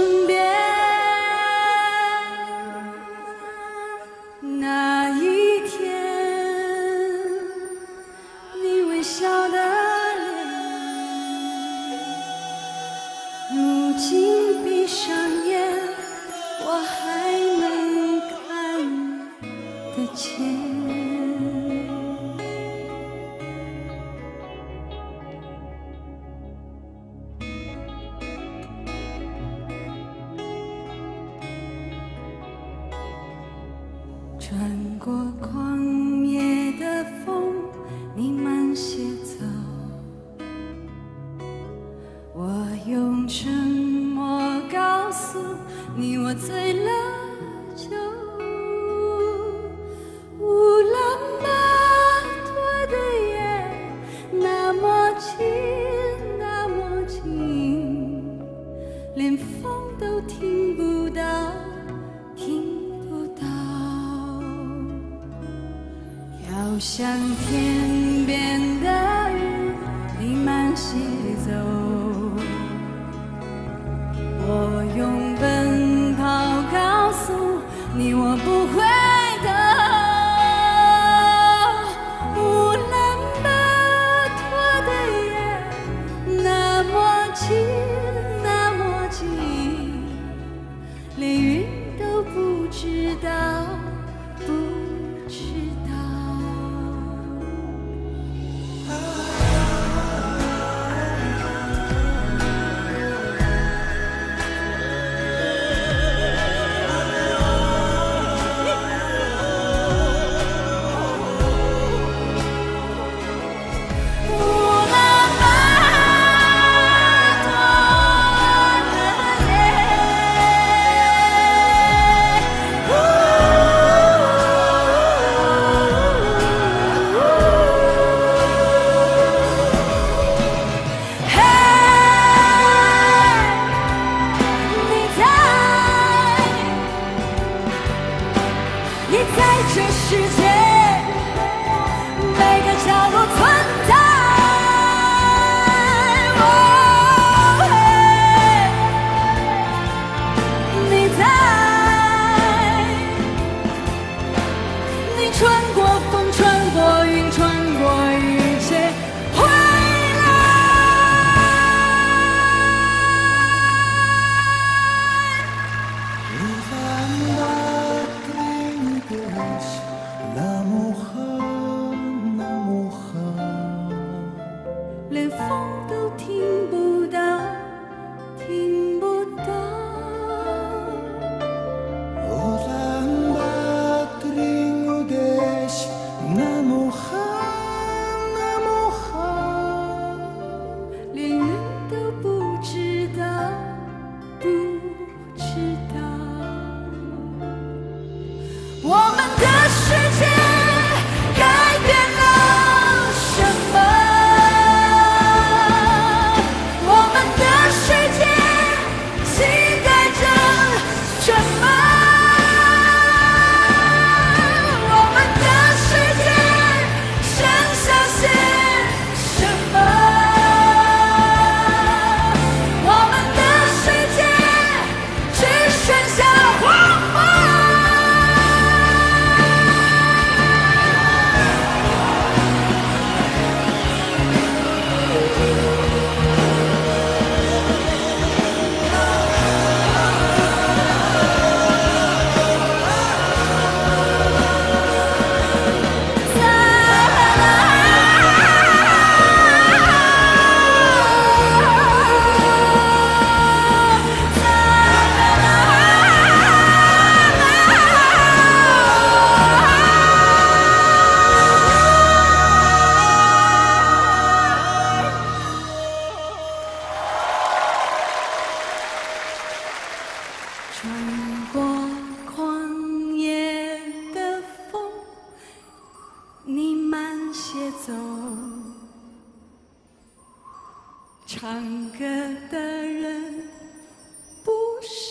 身边。那一天，你微笑的脸，如今闭上眼，我还能看得见。穿过旷野的风，你慢些走，我用沉默告诉你，我醉了酒。乌兰巴托的夜那么近，那么近，连风都听不到，听不到。要向天边的云，你慢些走，我用奔跑告诉你，我不会的。乌兰巴托的夜那么近，那么近，连云都不知道，不知道。你在这世界每个角落存在，你在，你穿过风，穿过云，穿过一切，回来。连风都听不到，听不到。连云都不知道，不知道。我们的世界改变了什么？穿过旷野的风，你慢些走。唱歌的人不是